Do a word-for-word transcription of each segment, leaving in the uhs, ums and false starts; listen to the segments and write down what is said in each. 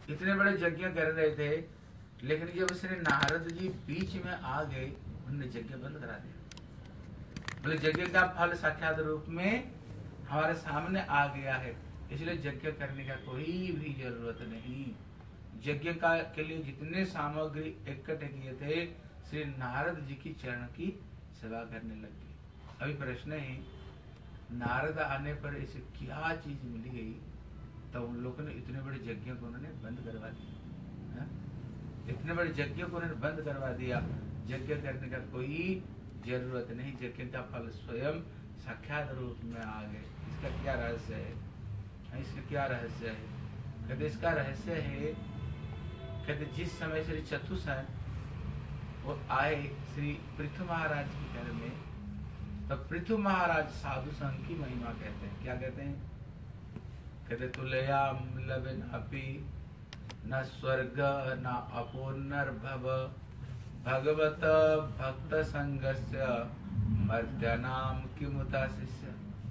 इतने बड़े यज्ञ कर रहे थे, लेकिन जब श्री नारद जी बीच में आ गए, उन्होंने यज्ञ बंद करा दिया। बोले यज्ञ का फल साक्षात रूप में हमारे सामने आ गया है, इसलिए यज्ञ करने का कोई भी जरूरत नहीं। यज्ञ का के लिए जितने सामग्री इकट्ठे किए थे, श्री नारद जी की चरण की सेवा करने लगे। अभी प्रश्न है, नारद आने पर इसे क्या चीज मिल गई, तो उन लोगों ने इतने बड़े यज्ञ को उन्होंने बंद करवा दिया। हा? इतने बड़े यज्ञ को उन्होंने बंद करवा दिया। यज्ञ करने का कोई जरूरत नहीं, यज्ञ का फल स्वयं साक्षात रूप में आ गए। इसका क्या रहस्य है? इसका क्या रहस्य है? कहते इसका रहस्य है, कहते जिस समय श्री चतुर्सेन वो आए श्री पृथु महाराज के घर में, तो पृथु महाराज साधु संघ की महिमा कहते हैं। क्या कहते हैं? कहते तुलयाम लविनापि न स्वर्ग न अपो नर्भव भगवत भक्त संगस्य मर्त्यानाम किमुता शिष्य।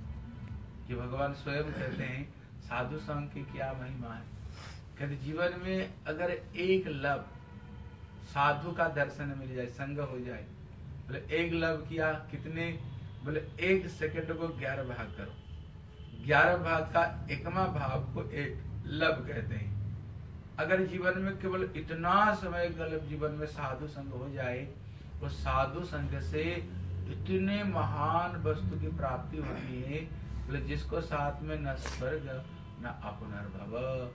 कि भगवान स्वयं कहते हैं साधु संघ की क्या महिमा है। कहते जीवन में अगर एक लब साधु का दर्शन मिल जाए, संग हो जाए, बोले एक लब किया कितने, बोले एक सेकंड को ग्यारह भाग करो, ग्यारह भाग का एकमा भाव को एक लब कहते हैं। अगर जीवन में केवल इतना समय गलत जीवन में साधु संग हो जाए, वो साधु संग से इतने महान वस्तु की प्राप्ति होती है, बोले जिसको साथ में न स्वर्ग न अपनर्भव,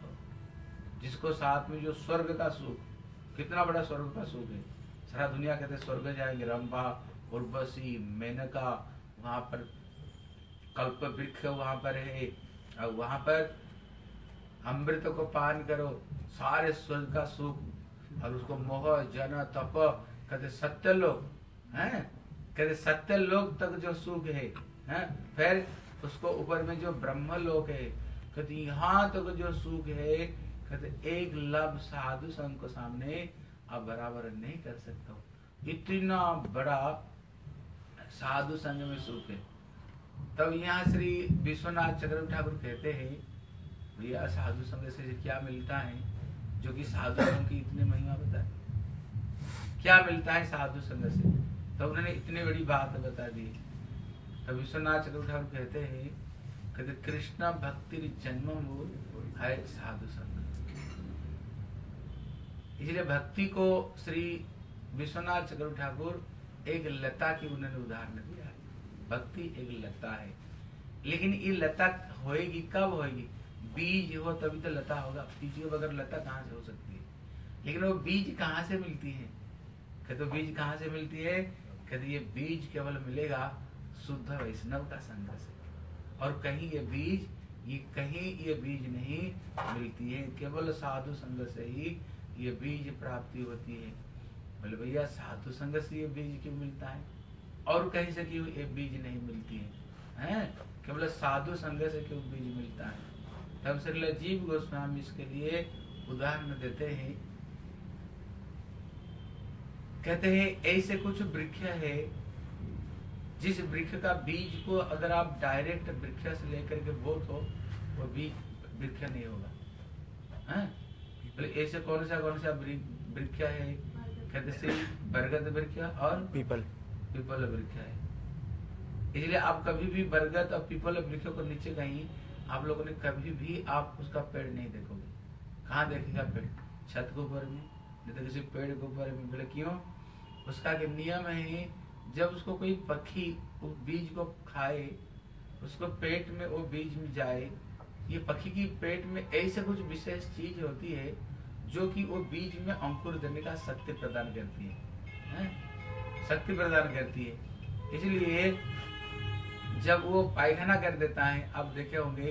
जिसको साथ में जो स्वर्ग का सुख, कितना बड़ा स्वर्ग का सुख है। सारा दुनिया कहते स्वर्ग जाएंगे, रंभा उर्वशी मेनका, वहां पर कल्प वृक्ष वहां पर है, और वहां पर अमृत को पान करो, सारे स्वर्ग का सुख, और उसको मोह जन तप कहते सत्य लोग हैं, कहते सत्य लोग तक जो सुख है, हैं? फिर उसको ऊपर में जो ब्रह्म लोक है, कहते यहाँ तक जो सुख है, कहते एक लब साधु संघ को सामने आप बराबर नहीं कर सकते हो। इतना बड़ा साधु संघ में सुख है। तब यहाँ श्री विश्वनाथ चक्रवर्ती ठाकुर कहते हैं, भैया साधु संघ से क्या मिलता है, जो कि साधु संघ की इतनी महिमा बताए, क्या मिलता है साधु संघ से। तो उन्होंने इतनी बड़ी बात बता दी। तो विश्वनाथ चक्रवर्ती ठाकुर कहते हैं, कहते कृष्ण भक्ति जन्म है साधु संघ। इसलिए भक्ति को श्री विश्वनाथ चक्रवर्ती ठाकुर एक लता की उन्होंने उदाहरण दिया है। भक्ति एक लता है, लेकिन ये लता होएगी कब होएगी? बीज हो तभी तो लता होगा, बीज के बगैर लता कहाँ से हो सकती है? लेकिन वो बीज कहाँ से मिलती है? कहते बीज कहाँ से मिलती है? कहते ये बीज केवल मिलेगा शुद्ध वैष्णव का संग से, और कहीं ये बीज ये कहीं ये बीज नहीं मिलती है, केवल साधु संग से ही ये बीज प्राप्ति होती है। बोले भैया साधु संग से ये बीज क्यों मिलता है, और कहीं से क्यों ये बीज नहीं मिलती है, हैं? केवल साधु संग से क्यों बीज मिलता है? तब श्री जीव गोस्वामी इसके लिए उदाहरण देते हैं। कहते हैं ऐसे कुछ वृक्ष है, जिस वृक्ष का बीज को अगर आप डायरेक्ट वृक्ष से लेकर के बो तो वो बीज वृक्ष नहीं होगा, हैं? ऐसे कौन सा कौन सा वृक्ष है? कहते से बरगद वृक्ष और पीपल पीपल वृक्ष है। इसलिए आप कभी भी बरगद और पीपल वृक्ष को नीचे कहीं आप लोगों ने कभी भी आप उसका पेड़ नहीं देखोगे। कहाँ देखेगा पेड़? छत के ऊपर में, नहीं तो किसी पेड़ के ऊपर में। बोले क्यों? उसका के नियम है, जब उसको कोई पक्षी उस बीज को खाए, उसको पेट में वो बीज में जाए, ये पक्षी की पेट में ऐसे कुछ विशेष चीज होती है जो कि वो बीज में अंकुर देने का शक्ति प्रदान करती है, हैं? शक्ति प्रदान करती है। इसलिए जब वो पायखाना कर देता है, आप देखे होंगे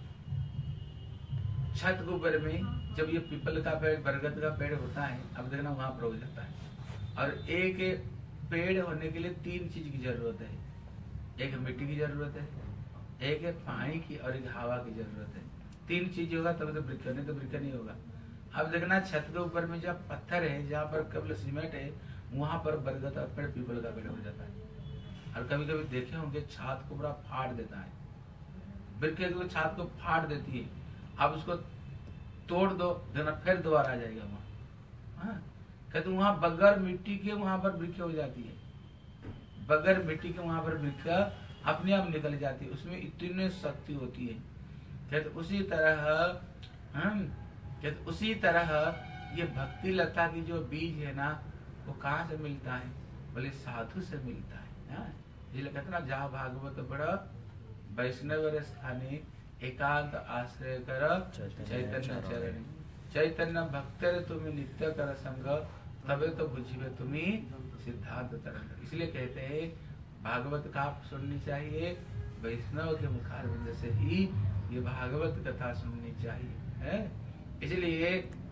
छत के ऊपर में जब ये पीपल का पेड़ बरगद का पेड़ होता है, अब देखना वहां पर हो जाता है। और एक पेड़ होने के लिए तीन चीज की जरूरत है, एक मिट्टी की जरूरत है, एक है पानी की, और एक हवा की जरूरत है। तीन चीज होगा तब तो वृक्ष, नहीं तो वृक्ष नहीं होगा। अब देखना छत के ऊपर में जब पत्थर है, जहाँ पर केवल सीमेंट है, वहां पर बरगद का पेड़ पीपल का पेड़ हो जाता है। और कभी कभी देखे होंगे छात को पूरा फाड़ देता है, वृक्ष को छात को फाड़ देती है। अब उसको तोड़ दो, देना फिर दोबारा आ जाएगा वहां। हाँ, कहते वहां बगैर मिट्टी के वहां पर वृक्ष हो जाती है, बगैर मिट्टी के वहां पर वृक्ष अपने आप निकल जाती है, उसमें इतनी शक्ति होती है। कहते उसी तरह हम कहते उसी तरह ये भक्ति लता की जो बीज है ना, वो कहाँ से मिलता है? बोले साधु से मिलता है। इसलिए कहते ना, जहाँ भागवत बड़ा वैष्णव स्थाने एकांत आश्रय कर चैतन्य चरण, चैतन्य भक्तर तुम्हें नित्य कर संग, तबे तो बुझिए तुम्हें सिद्धांत तरंग। इसलिए कहते हैं भागवत का सुननी चाहिए, वैष्णव के मुखारविंद से ही ये भागवत कथा सुननी चाहिए है। इसलिए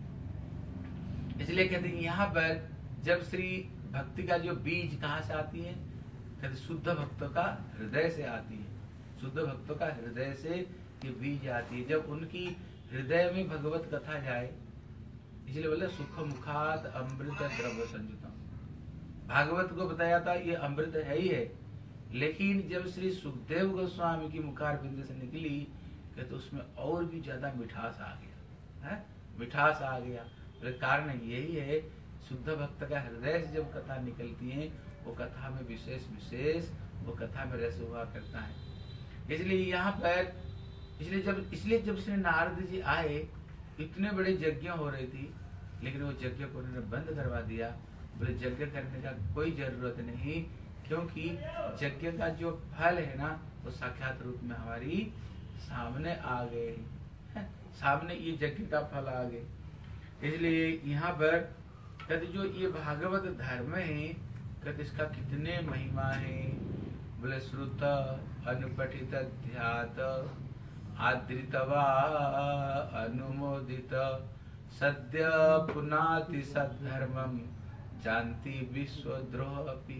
इसलिए कहते हैं यहाँ पर जब श्री भक्ति का जो बीज कहाँ से आती है? कहते शुद्ध भक्तों का हृदय से आती है, शुद्ध भक्तों का हृदय से ये बीज आती है। जब उनकी हृदय में भगवत कथा जाए, इसलिए बोले सुख मुखात अमृत द्रव्य संयुतम। भागवत को बताया था ये अमृत है ही है, लेकिन जब श्री सुखदेव गोस्वामी की मुखार बिंद से निकली, कहते उसमें और भी ज्यादा मिठास आ गया है, मिठास आ गया। बोले कारण यही है, शुद्ध भक्त का हृदय से जब कथा निकलती है, वो कथा में विशेष विशेष वो कथा में रस हुआ करता है। इसलिए यहाँ पर इसलिए जब इसलिए जब श्री नारद जी आए, इतने बड़े यज्ञ हो रही थी, लेकिन वो यज्ञ को उन्होंने बंद करवा दिया। बोले यज्ञ करने का कोई जरूरत नहीं, क्योंकि यज्ञ का जो फल है ना, वो साक्षात रूप में हमारी सामने आ गए, सामने ये यज्ञ का फल आ गए। इसलिए यहाँ पर कहते जो ये भागवत धर्म है, कहते इसका कितने महिमा है। बोले श्रुत अनुपठित ध्यात आदृतवा अनुमोदित सद्य पुनाति सद्धर्मम जानती विश्वद्रोह अपि।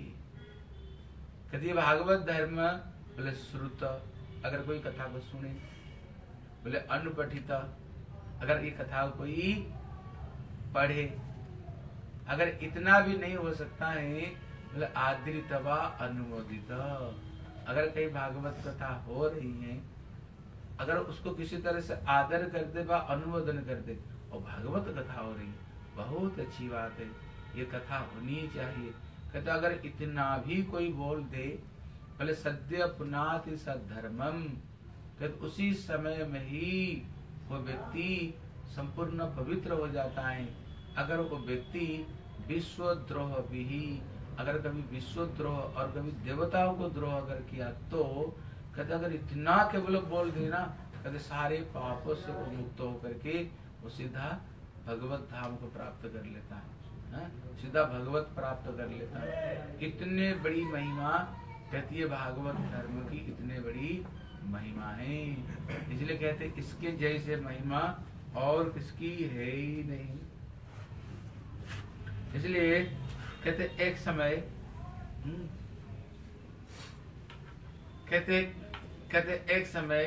कहते भागवत धर्म बोले श्रुत, अगर कोई कथा को सुने, बोले अनुपठित, अगर ये कथा कोई पढ़े, अगर इतना भी नहीं हो सकता है, बोले आदृतवा अनुमोदित, अगर कहीं भागवत कथा हो रही है, अगर उसको किसी तरह से आदर कर दे व अनुमोदन कर दे, और भागवत कथा हो रही है, बहुत अच्छी बात है, ये कथा होनी चाहिए। कहते अगर इतना भी कोई बोल दे, बोले सद्य पुनाति सद्धर्मम, कहते उसी समय में ही वो व्यक्ति संपूर्ण पवित्र हो जाता है। अगर वो व्यक्ति विश्वद्रोह भी, अगर कभी विश्वद्रोह और कभी देवताओं को द्रोह अगर किया, तो कहते अगर इतना केवल बोल देना, कहते सारे पापों से वो मुक्त होकर के वो सीधा भगवत धाम को प्राप्त कर लेता है, है? सीधा भगवत प्राप्त कर लेता है। इतने बड़ी महिमा कहती है भागवत धर्म की, इतने बड़ी महिमा है। इसलिए कहते इसके जैसे महिमा और किसकी है ही नहीं। इसलिए कहते एक समय कहते कहते एक समय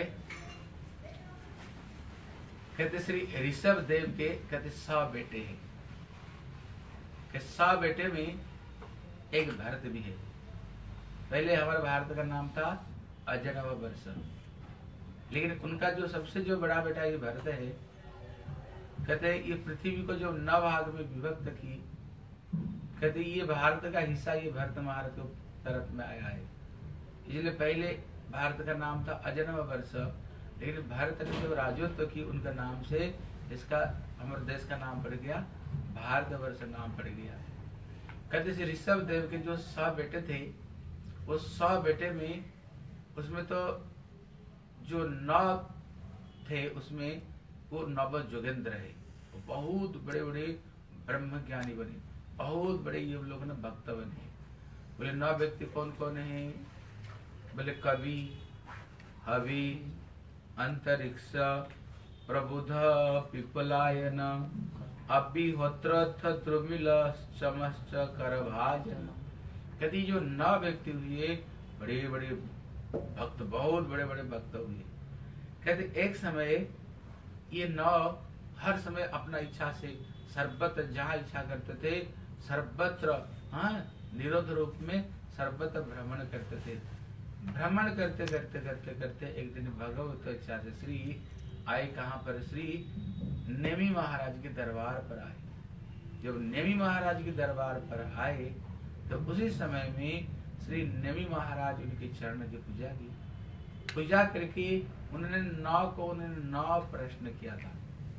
कहते श्री ऋषभ देव के कहते सौ बेटे हैं, के सौ बेटे में एक भरत भी है। पहले हमारे भारत का नाम था अजनव वर्ष, लेकिन उनका जो सबसे जो बड़ा बेटा ये भरत है, कहते ये पृथ्वी को जो नौ भाग में विभक्त की, कहते ये भारत का हिस्सा ये भरत महारत के तरफ में आया है। इसलिए पहले भारत का नाम था अजनव वर्ष, लेकिन भारत ने जो राजत्व की उनका नाम से इसका हमारे देश का नाम पड़ गया भारत वर्ष नाम पड़ गया। कहते ऋषभ देव के जो सौ बेटे थे, वो सौ बेटे में उसमें तो जो नौ थे उसमें वो नव जोगेंद्र है, वो बहुत बड़े बड़े ब्रह्म ज्ञानी बने, बहुत बड़े ये लोग ना भक्त बने। बोले नौ व्यक्ति कौन कौन है? बोले कवि, हवि, अंतरिक्ष, प्रबुध, पिपलायन, अभिहोत्र, द्रुमिल, चमश्च, करभाजन। कहती जो नौ व्यक्ति हुए बड़े बड़े भक्त, बहुत बड़े बड़े भक्त हुए। कहते एक समय ये नौ हर समय अपना इच्छा से सर्वत्र जहाँ इच्छा करते थे सर्वत्र, हाँ, निरोध रूप में सर्वत्र भ्रमण करते थे। भ्रमण करते करते करते करते एक दिन भगवत इच्छा से श्री आए कहाँ पर? श्री नेमी महाराज के दरबार पर आए। जब नेमी महाराज के दरबार पर आए तो उसी समय में श्री नेमी महाराज उनके चरण की पूजा की। पूजा करके उन्होंने नौ को उन्होंने नौ प्रश्न किया था,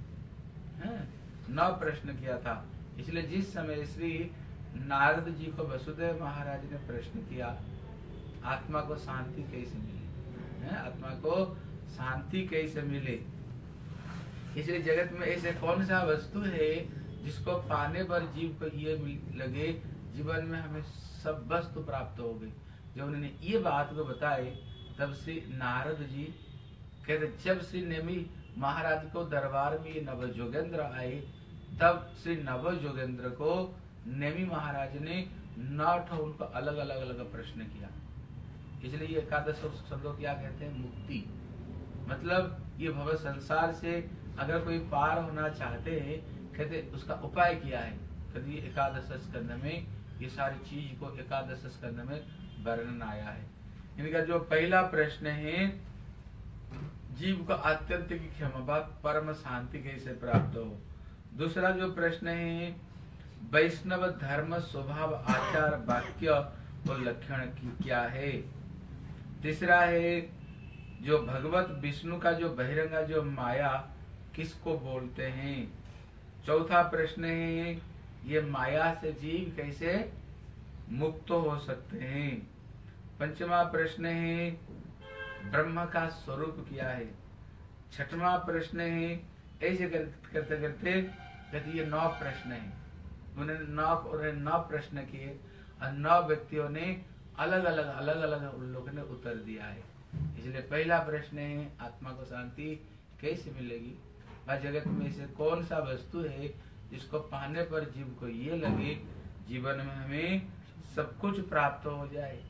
नौ प्रश्न किया था। इसलिए जिस समय श्री नारद जी को वसुदेव महाराज ने प्रश्न किया, आत्मा को शांति कैसे मिले, है? आत्मा को शांति कैसे मिले, इसलिए जगत में ऐसे कौन सा वस्तु है जिसको पाने पर जीव को ये लगे जीवन में हमें सब वस्तु प्राप्त हो गई। जब उन्होंने ये बात को बताए तब श्री नारद जी कहते, जब श्री नेमी महाराज को दरबार में ये नव जोगेंद्र आए तब श्री नव जोगेंद्र को नेमी महाराज ने नौ उनको अलग अलग अलग प्रश्न किया। इसलिए ये एकादश शब्दों क्या कहते हैं, मुक्ति। मतलब ये भव संसार से अगर कोई पार होना चाहते हैं, कहते उसका उपाय क्या है। कहते ये एकादश स्कंद में ये सारी चीज को एकादश स्कंद में वर्णन आया है। इनका जो पहला प्रश्न है, जीव को अत्यंत की क्षमा परम शांति कैसे प्राप्त हो। दूसरा जो प्रश्न है, वैष्णव धर्म स्वभाव आचार वाक्य और लक्षण की क्या है। तीसरा है, जो भगवत विष्णु का जो बहिरंगा जो माया किसको बोलते हैं। चौथा प्रश्न है, ये माया से जीव कैसे मुक्त हो सकते हैं। पंचमा प्रश्न है, ब्रह्म का स्वरूप क्या है। छठवां प्रश्न है, ऐसे करते करते कहते ये नौ प्रश्न है। उन्होंने नौ उन्होंने नौ प्रश्न किए और नौ व्यक्तियों ने अलग अलग अलग अलग उन लोगों ने उत्तर दिया है। इसलिए पहला प्रश्न है, आत्मा को शांति कैसे मिलेगी। भाई जगत में से कौन सा वस्तु है जिसको पाने पर जीव को ये लगे जीवन में हमें सब कुछ प्राप्त हो जाए।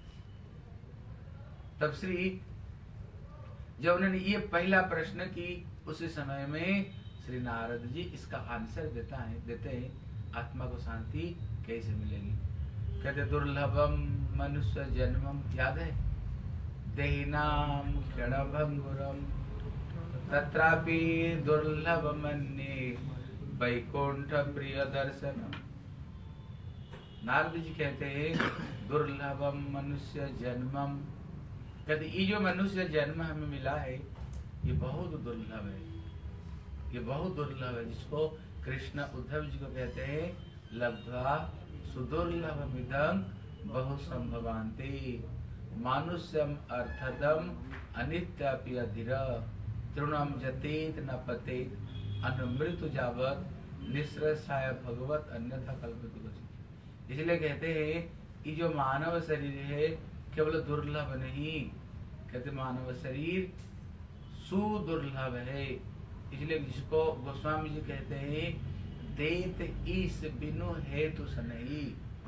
तब श्री जब उन्होंने ये पहला प्रश्न की उसी समय में श्री नारद जी इसका आंसर देता है देते हैं, आत्मा को शांति कैसे मिलेगी। कहते दुर्लभम मनुष्य जन्मम, याद है, देहिनाम क्षणभंगुरम तत्रापि दुर्लभ मन्ये वैकुंठ प्रिय दर्शनम। नारद जी कहते हैं दुर्लभम मनुष्य जन्मम, कहते ये जो मनुष्य जन्म हमें मिला है ये बहुत दुर्लभ है, ये बहुत दुर्लभ है। जिसको कृष्ण उद्धव जी को कहते हैं लब्ध्वा सुदुर्लभ मिदं बहु संभवान्ति मानुष्यम अर्थदम अनित्यापि अधीर तृणम जतेत न पतेत अनुमृत जावत निःश्रेषाय भगवत अन्यथा कल्पित। इसलिए कहते हैं कि जो मानव शरीर है केवल दुर्लभ नहीं, कहते मानव शरीर सुदुर्लभ है। इसलिए जिसको गोस्वामी जी कहते हैं देत ईस बिनु हेतु सनहि,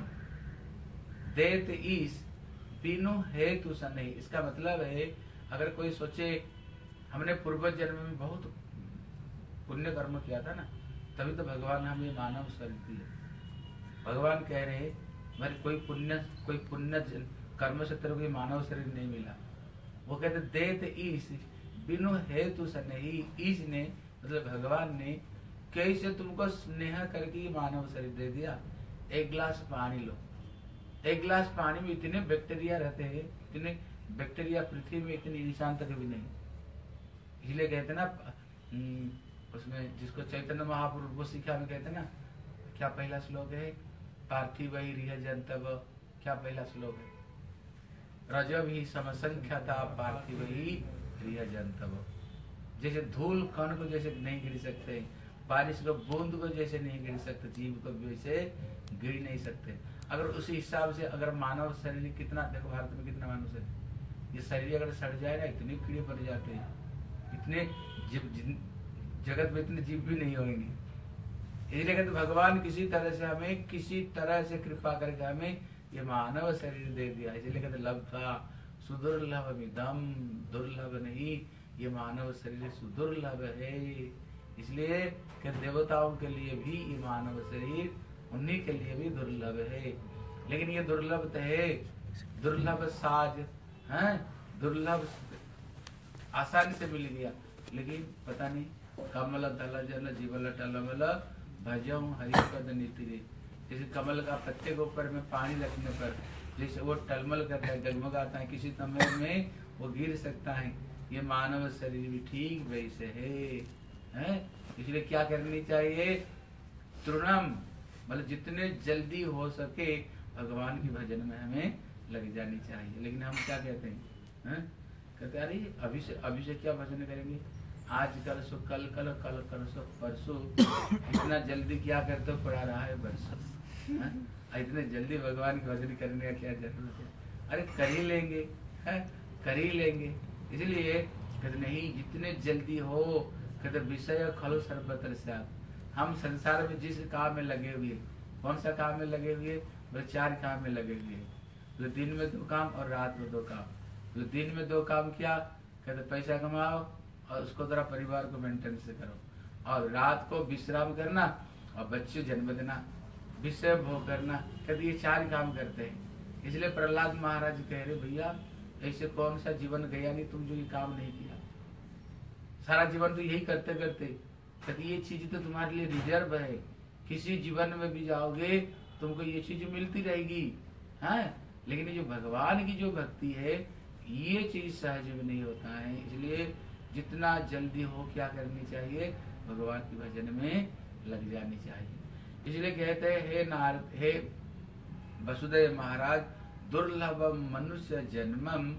देत ईस बिनु हेतु सनहि। इसका मतलब है अगर कोई सोचे हमने पूर्व जन्म में बहुत पुण्य कर्म किया था ना, तभी तो भगवान हमें मानव शरीर दिए। भगवान कह रहे मेरे कोई पुण्य कोई पुण्य कर्म से तेरे को मानव शरीर नहीं मिला। वो कहते देत ईस बिनु हेतु सनहि, ईस ने मतलब भगवान ने कैसे तुमको स्नेह करके मानव शरीर दे दिया। एक गिलास पानी लो, एक गिलास पानी में इतने बैक्टीरिया रहते हैं, इतने बैक्टीरिया पृथ्वी में इतनी इंसान तक भी नहीं। इसलिए कहते ना उसमें जिसको चैतन्य महापुरुष वो शिक्षा में कहते ना, क्या पहला श्लोक है, पार्थिव ही रिह जंतव, क्या पहला श्लोक है, रजब ही समसंख्यता पार्थिव ही रिह जंतव। जैसे धूल कण को जैसे नहीं गिर सकते, बारिश को बूंद को जैसे नहीं गिर सकते, जीव को वैसे गिर नहीं सकते। अगर उसी हिसाब से अगर मानव शरीर कितना, देखो भारत में कितना मानव शरीर, ये शरीर अगर सड़ जाए ना इतने कीड़े पड़ जाते हैं, इतने जीव जगत में इतने जीव भी नहीं होंगे। इसलिए कहते भगवान किसी तरह से हमें किसी तरह से कृपा करके हमें ये मानव शरीर दे दिया। इसलिए कहते लब्धा सुदुर्लभ मिदम, दुर्लभ नहीं, ये मानव शरीर सुदुर्लभ है। इसलिए कि देवताओं के लिए भी ये मानव शरीर उन्हीं के लिए भी दुर्लभ है। लेकिन ये दुर्लभ तो है, दुर्लभ साज है, दुर्लभ आसानी से मिल गया, लेकिन पता नहीं कमल दल जल जीवल टलमल भजऊ हरिपद नीति रे। जैसे कमल का पत्ते के ऊपर में पानी रखने पर जैसे वो टलमल करता है, जगमगाता है, किसी समय में वो गिर सकता है, ये मानव शरीर भी ठीक वैसे है, है? इसलिए क्या करनी चाहिए? तृणम मतलब जितने जल्दी हो सके भगवान के भजन में हमें लग जानी चाहिए। लेकिन हम क्या कहते हैं, है? कहते अरे अभी से अभी से क्या भजन करेंगे, आज कर सो कल कल कल कर सो परसों, इतना जल्दी क्या करते हो, पड़ा रहा है बरसों, इतने जल्दी भगवान के भजन करने का क्या जरूरत है? अरे कर ही लेंगे, है? कर ही लेंगे। इसलिए कहते नहीं, जितने जल्दी हो, कहते विषय खलो सर्वत्र स्यात्। हम संसार में जिस काम में लगे हुए, कौन सा काम में लगे हुए? वो चार काम में लगे हुए, तो दिन में दो काम और रात में दो काम। तो दिन में दो काम क्या? कहते पैसा कमाओ और उसको जरा परिवार को मेंटेन से करो, और रात को विश्राम करना और बच्चे जन्म देना, विषय भोग करना। कहते ये चार काम करते हैं। इसलिए प्रहलाद महाराज कह रहे भैया ऐसे कौन सा जीवन गया नहीं तुम जो ये काम नहीं किया, सारा जीवन तो यही करते करते। कहते ये चीज तो तुम्हारे लिए रिजर्व है, किसी जीवन में भी जाओगे तुमको ये चीज मिलती रहेगी, है? लेकिन ये जो भगवान की जो भक्ति है ये चीज सहज में नहीं होता है। इसलिए जितना जल्दी हो क्या करनी चाहिए? भगवान के भजन में लग जानी चाहिए। इसलिए कहते हैं हे नारद, हे वसुदेव महाराज, दुर्लभ मनुष्य जन्मम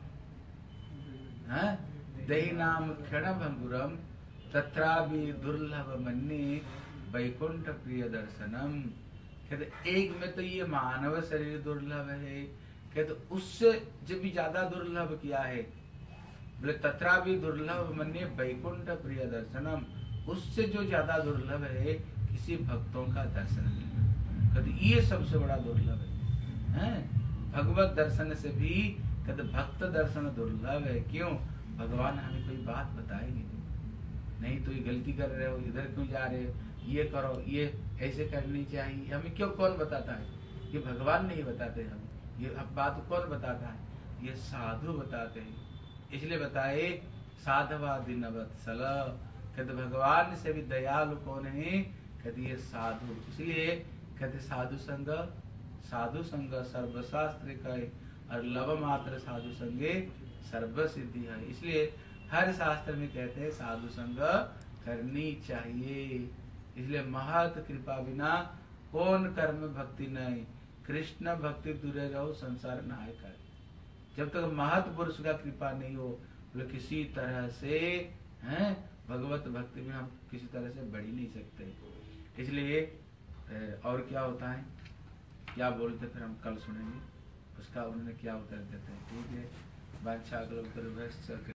दही नाम क्षण भंगुरम तथा भी दुर्लभ मन्ये वैकुंठ प्रिय दर्शनम। कहते एक में तो ये मानव शरीर दुर्लभ है, कहते उससे जब भी ज्यादा दुर्लभ किया है, बोले तथा भी दुर्लभ मन्ये वैकुंठ प्रिय दर्शनम, उससे जो ज्यादा दुर्लभ है किसी भक्तों का दर्शन मिलना। कहते ये सबसे बड़ा दुर्लभ है, हैं? भगवत दर्शन से भी कहते भक्त दर्शन दुर्लभ है। क्यों? भगवान हमें कोई बात बताएंगे नहीं, तो ये गलती कर रहे हो, इधर क्यों जा रहे हो, ये करो, ये ऐसे करनी चाहिए, हमें क्यों कौन बताता है? ये भगवान नहीं बताते हमें, ये अब बात कौन बताता है? ये साधु बताते हैं। इसलिए बताए साधवा दिन वत्सल, कहते भगवान से भी दयालु कौन है? कहते ये साधु। इसलिए कहते साधु संग, साधु संग सर्वशास्त्र कहे और लव मात्र साधु संगे सर्व सिद्धि है। इसलिए हर शास्त्र में कहते हैं साधु संग करनी चाहिए। इसलिए महत कृपा बिना कौन कर्म भक्ति नहीं, कृष्ण भक्ति दूरे रहो संसार नहाय कर। जब तक महत पुरुष का कृपा नहीं हो, बोले किसी तरह से हैं भगवत भक्ति में हम किसी तरह से बढ़ ही नहीं सकते। इसलिए और क्या होता है, क्या बोलते फिर हम कल सुनेंगे उसका, उन्होंने क्या उत्तर देते हैं। ठीक है, बादशाह